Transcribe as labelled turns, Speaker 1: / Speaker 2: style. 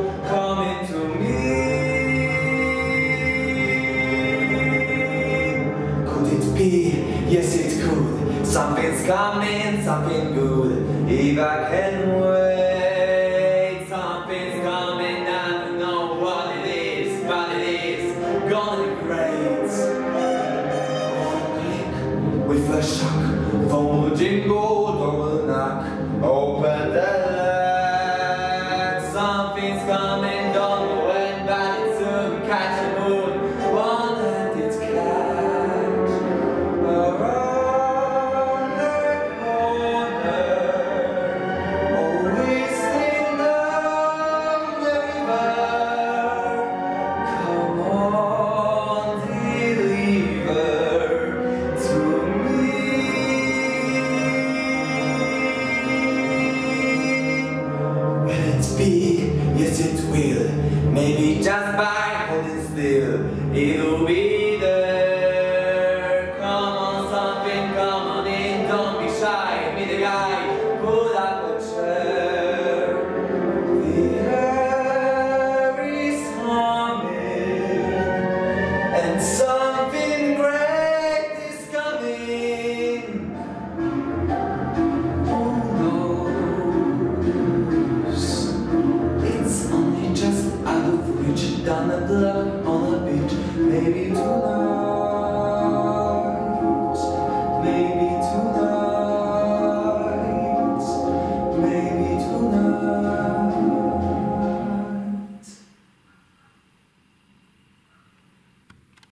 Speaker 1: coming to me. Could it be? Yes, it could. Something's coming, something good. If I can wait, something's coming. I don't know what it is, but it is gonna be great. Click with a shock, phone will jingle, door will knock. Open the lock. Something's coming, don't know when, but it soon catch the moon. Won't let it catch. Around the corner, always in the river. Come on, deliver to me. Will it be? Yes, it will. Maybe just by holding still, it'll be there. Come on, something, come on in. Don't be shy. Meet the guy. Put up a chair. The air is humming, and something great is coming. Who knows? It's only just out of reach, down the block on the beach. Maybe tonight, maybe tonight, maybe tonight.